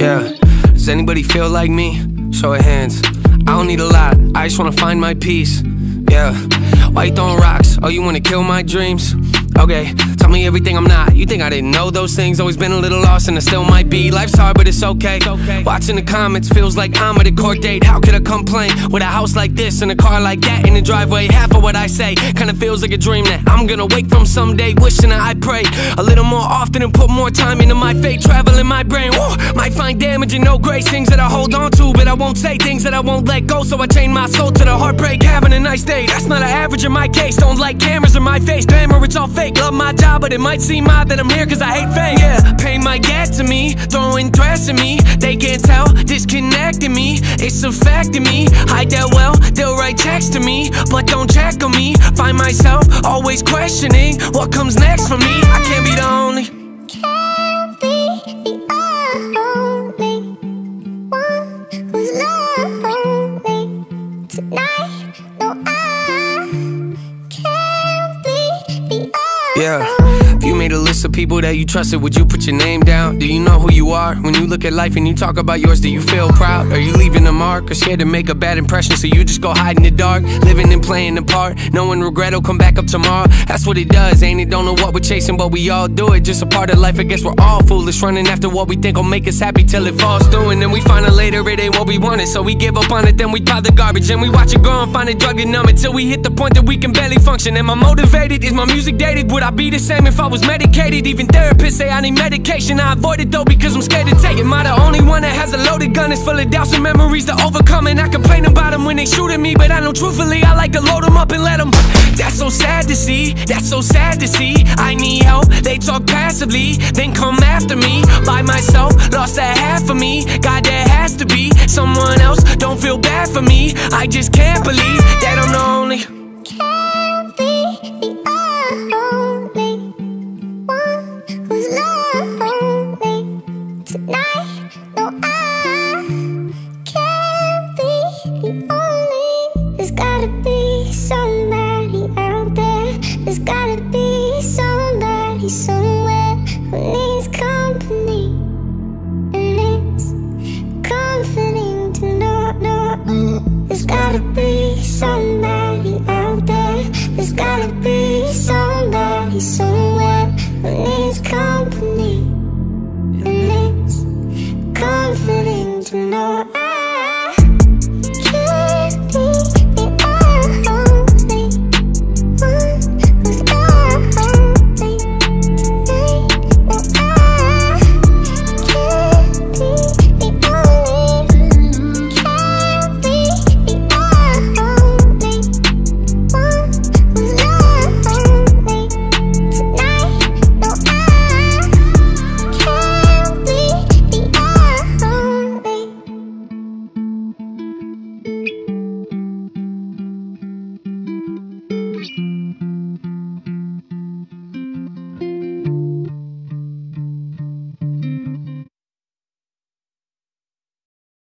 Yeah, does anybody feel like me? Show of hands. I don't need a lot, I just wanna find my peace. Yeah, why you throwing rocks? Oh, you wanna kill my dreams? Okay, tell me everything I'm not. You think I didn't know those things? Always been a little lost and I still might be. Life's hard but it's okay. Watching the comments feels like I'm at a court date. How could I complain with a house like this and a car like that in the driveway? Half of what I say kinda feels like a dream that I'm gonna wake from someday. Wishing that I pray a little more often and put more time into my fate. Traveling my brain, woo, might find damage and no grace. Things that I hold on to but I won't say. Things that I won't let go, so I chain my soul to the heartbreak. Having a nice day, that's not an average in my case. Don't like cameras in my face, glamour, it's all fake. Love my job, but it might seem odd that I'm here cause I hate fame. Yeah, pain might get to me, throwing threats at me. They can't tell, disconnecting me. It's affecting me, hide that well. They'll write text to me, but don't check on me. Find myself always questioning what comes next for me. I can't be the only. Can't be the only one who's lonely tonight. No, I can't be the only. Yeah, if you made a list of people that you trusted, would you put your name down? Do you know who you are? When you look at life and you talk about yours, do you feel proud? Are you leaving a mark or scared to make a bad impression, so you just go hide in the dark? Living and playing the part, knowing regret will come back up tomorrow. That's what it does, ain't it? Don't know what we're chasing, but we all do it. Just a part of life, I guess we're all foolish, running after what we think will make us happy till it falls through. And then we find out later it ain't what we wanted, so we give up on it, then we pile the garbage. And we watch it grow and find a drug and numb it till we hit the point that we can barely function. Am I motivated? Is my music dated? Would I be the same if I was medicated? Even therapists say I need medication. I avoid it though because I'm scared to take it. Am I the only one that has a loaded gun? It's full of doubts and memories to overcome, and I complain about them when they shoot at me, but I know truthfully I like to load them up and let them. That's so sad to see, that's so sad to see. I need help, they talk passively, then come after me. By myself, lost that half of me. God, there has to be someone else. Don't feel bad for me, I just can't believe that I'm the only. Can't be the only one who's lonely tonight. No, I can't be the only. There's gotta be somebody out there. There's gotta be somebody somewhere who needs company, and it's comforting to know. There's gotta be somebody out there. There's gotta be somebody somewhere who needs company, and it's comforting to know.